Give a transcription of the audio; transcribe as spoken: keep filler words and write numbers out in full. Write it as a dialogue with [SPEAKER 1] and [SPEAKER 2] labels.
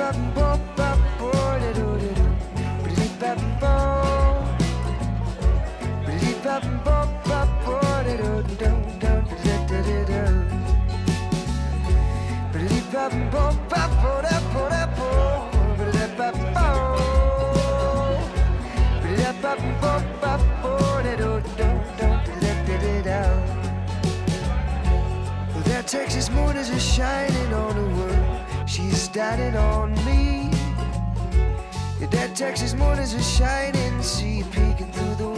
[SPEAKER 1] That Texas moon is a shining on the world. She's standing on me. Yeah, that Texas moon is a shining, see peeking through the